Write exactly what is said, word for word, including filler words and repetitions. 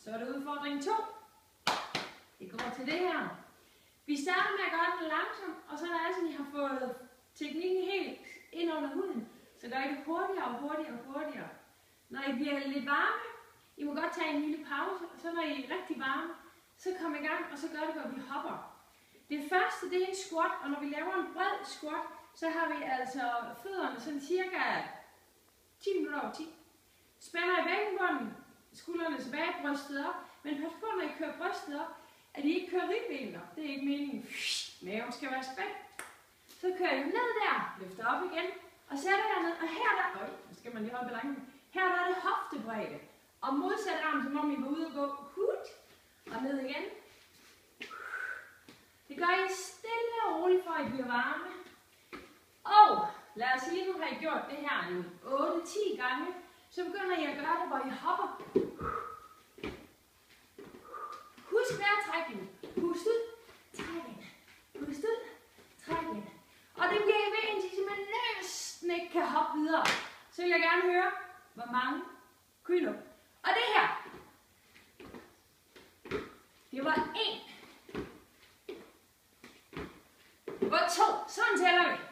Så er det udfordring to. Det går til det her. Vi starter med at gøre den langsomt, og så når altså, I har fået teknikken helt ind under huden, så gør I det hurtigere og hurtigere og hurtigere. Når I bliver lidt varme, I må godt tage en lille pause, og så når I er rigtig varme, så kom i gang, og så gør det, hvor vi hopper. Det første, det er en squat, og når vi laver en bred squat, så har vi altså fødderne sådan cirka ti minutter over ti. Spænder i bækkenbunden, skuldrene tilbage, brystet op, men pas på, når I kører brystet op, at I ikke kører ribbenet op. Det er ikke meningen. Maven skal være spændt. Så kører I ned der, løfter op igen, og sætter jer ned, og her der, øj, nu skal man lige holde balancen, her der er det hoftebredde, og modsat arm, som om I var ude og gå, hut, og ned igen. Det gør I stille og roligt, for at I bliver varme. Og lad os sige, nu har I gjort det her nu otte til ti gange, så begynder I at gøre det, hvor I hopper. Husk vejrtrækning. Pust ud, træk ind. Pust ud, træk ind. Og det bliver I ved, indtil I simpelthen næsten ikke kan hoppe videre. Så vil jeg gerne høre, hvor mange kilo. Og det her, det var en. Det var to. Sådan tæller vi.